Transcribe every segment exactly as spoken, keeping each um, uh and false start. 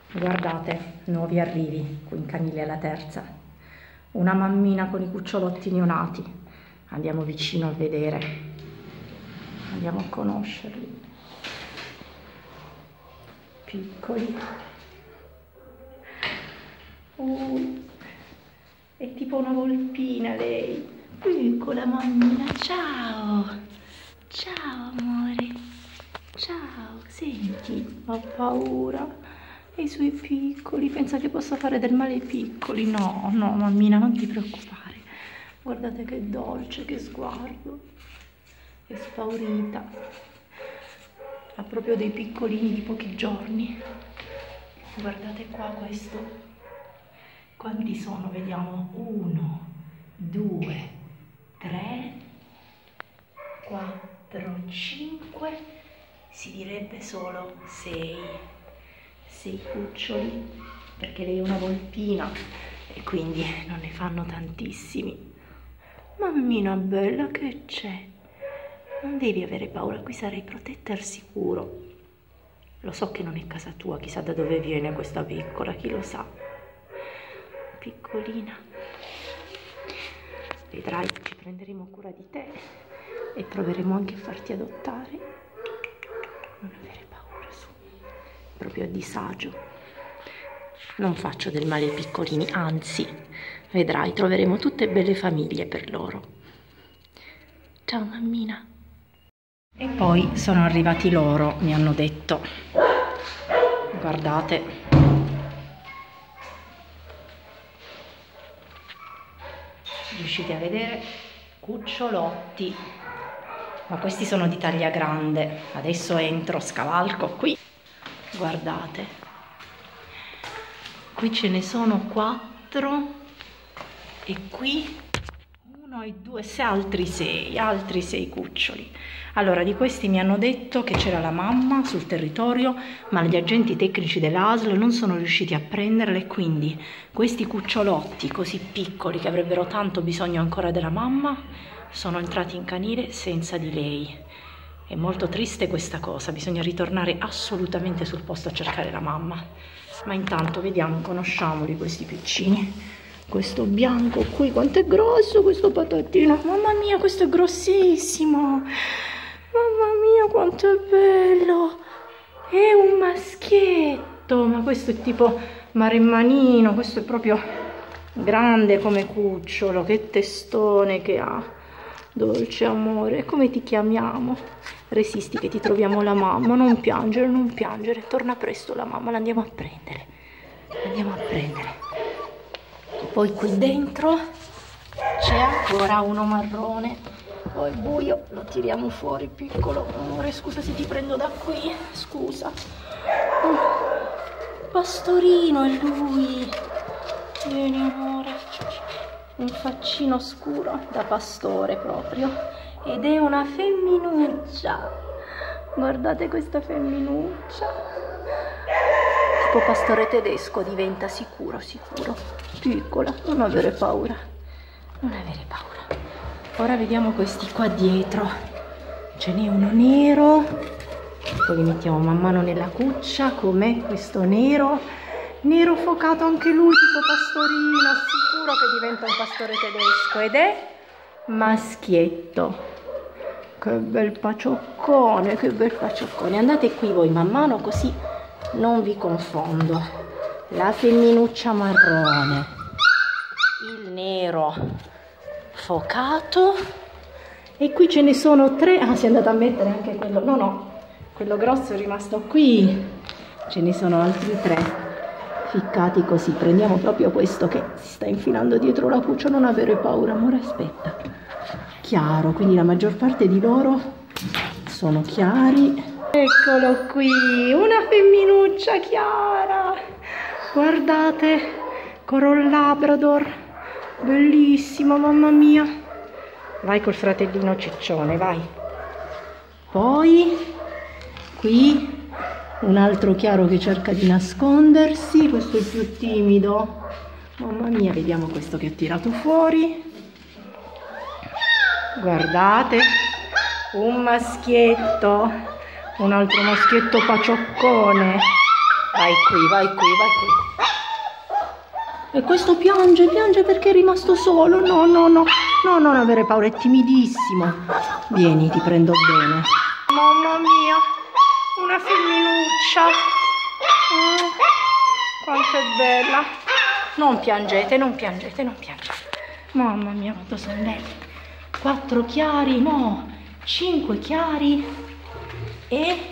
Guardate, nuovi arrivi qui in canile alla terza. Una mammina con i cucciolotti neonati. Andiamo vicino a vedere. Andiamo a conoscerli. Piccoli. Uh, è tipo una volpina lei. Piccola mammina, ciao. Ciao amore. Ciao, senti, ho paura. E i suoi piccoli, pensa che possa fare del male ai piccoli? No, no, mammina, non ti preoccupare. Guardate che dolce, che sguardo. È spaurita. Ha proprio dei piccolini di pochi giorni. Guardate qua questo. Quanti sono? Vediamo. Uno, due, tre, quattro, cinque. Si direbbe solo sei. Sei cuccioli, perché lei è una volpina e quindi non ne fanno tantissimi. Mammina bella, che c'è? Non devi avere paura, qui sarai protetta al sicuro. Lo so che non è casa tua, chissà da dove viene questa piccola, chi lo sa. Piccolina. Vedrai, ci prenderemo cura di te e proveremo anche a farti adottare. Non avere paura, su. Proprio a disagio. Non faccio del male ai piccolini, anzi, vedrai, troveremo tutte belle famiglie per loro. Ciao mammina. E poi sono arrivati loro, mi hanno detto. Guardate. Riuscite a vedere? Cucciolotti. Ma questi sono di taglia grande. Adesso entro, scavalco qui. Guardate, qui ce ne sono quattro e qui uno e due, sei, altri sei, altri sei cuccioli. Allora, di questi mi hanno detto che c'era la mamma sul territorio, ma gli agenti tecnici dell'A S L non sono riusciti a prenderle, quindi questi cucciolotti così piccoli che avrebbero tanto bisogno ancora della mamma sono entrati in canile senza di lei. È molto triste questa cosa, bisogna ritornare assolutamente sul posto a cercare la mamma. Ma intanto vediamo, conosciamoli questi piccini. Questo bianco qui, quanto è grosso questo patatino. Mamma mia, questo è grossissimo. Mamma mia, quanto è bello. È un maschietto, ma questo è tipo maremmanino, questo è proprio grande come cucciolo. Che testone che ha. Dolce amore, come ti chiamiamo? Resisti che ti troviamo la mamma, non piangere, non piangere, torna presto la mamma, la andiamo a prendere, andiamo a prendere. Poi qui dentro c'è ancora uno marrone, poi il buio, lo tiriamo fuori, piccolo amore, scusa se ti prendo da qui, scusa. Oh, pastorino è lui, vieni amore. Un faccino scuro da pastore proprio, ed è una femminuccia. Guardate questa femminuccia, tipo pastore tedesco diventa, sicuro, sicuro. Piccola, non avere paura, non avere paura. Ora vediamo questi qua dietro, ce n'è uno nero, poi li mettiamo man mano nella cuccia. Com'è questo nero? Nero focato anche lui, tipo pastorino, sicuro che diventa un pastore tedesco, ed è maschietto. Che bel pacioccone, che bel pacioccone. Andate qui voi man mano così non vi confondo. La femminuccia marrone, il nero focato, e qui ce ne sono tre. Ah, si è andata a mettere anche quello, no no, quello grosso è rimasto qui. Ce ne sono altri tre ficcati così. Prendiamo proprio questo che si sta infilando dietro la cuccia. Non avere paura amore, aspetta. Chiaro, quindi la maggior parte di loro sono chiari. Eccolo qui, una femminuccia chiara, guardate, Coral Labrador, bellissima, mamma mia. Vai col fratellino ciccione, vai. Poi qui un altro chiaro che cerca di nascondersi, questo è il più timido. Mamma mia, vediamo questo che ha tirato fuori. Guardate, un maschietto, un altro maschietto pacioccone. Vai qui, vai qui, vai qui. E questo piange, piange perché è rimasto solo. No, no, no, no, non avere paura, è timidissimo. Vieni, ti prendo bene. Mamma mia, una femminuccia. Mm, quanto è bella. Non piangete, non piangete, non piangete. Mamma mia, quanto sono belli. Quattro chiari, no, cinque chiari e...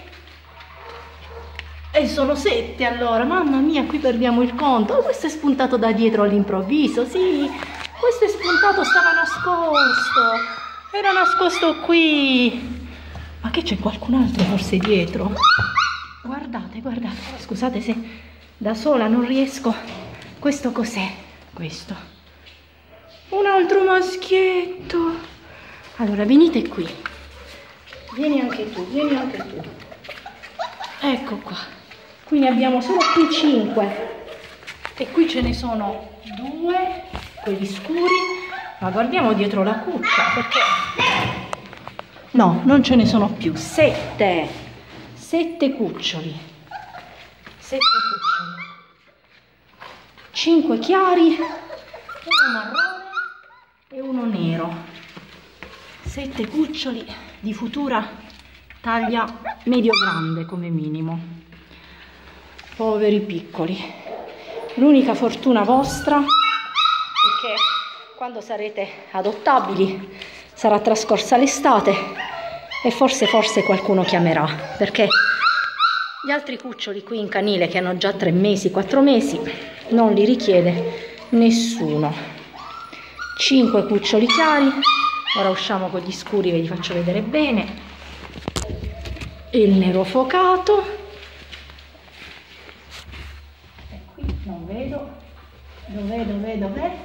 E sono sette allora, mamma mia, qui perdiamo il conto. Oh, questo è spuntato da dietro all'improvviso, sì. Questo è spuntato, stava nascosto. Era nascosto qui. Ma che c'è qualcun altro forse dietro? Guardate, guardate. Scusate se da sola non riesco. Questo cos'è? Questo. Un altro maschietto. Allora, venite qui. Vieni anche tu, vieni anche tu. Ecco qua. Qui ne abbiamo solo qui cinque e qui ce ne sono due, quelli scuri, ma guardiamo dietro la cuccia perché no, non ce ne sono più. Sette, sette cuccioli, sette cuccioli, cinque chiari, uno marrone e uno nero. Sette cuccioli di futura taglia medio-grande come minimo. Poveri piccoli. L'unica fortuna vostra è che quando sarete adottabili sarà trascorsa l'estate e forse forse qualcuno chiamerà, perché gli altri cuccioli qui in canile che hanno già tre mesi, quattro mesi non li richiede nessuno. Cinque cuccioli chiari. Ora usciamo con gli scuri, ve li faccio vedere bene. Il nero focato. E qui non vedo. Dov'è, dov'è, dov'è?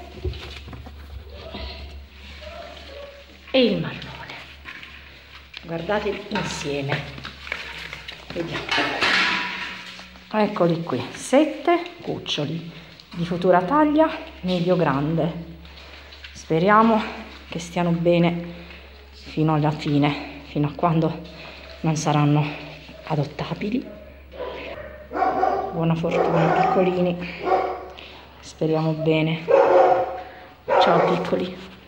E il marrone. Guardate insieme. Vediamo. Eccoli qui. Sette cuccioli di futura taglia medio-grande. Speriamo che stiano bene fino alla fine, fino a quando non saranno adottabili. Buona fortuna piccolini, speriamo bene. Ciao piccoli.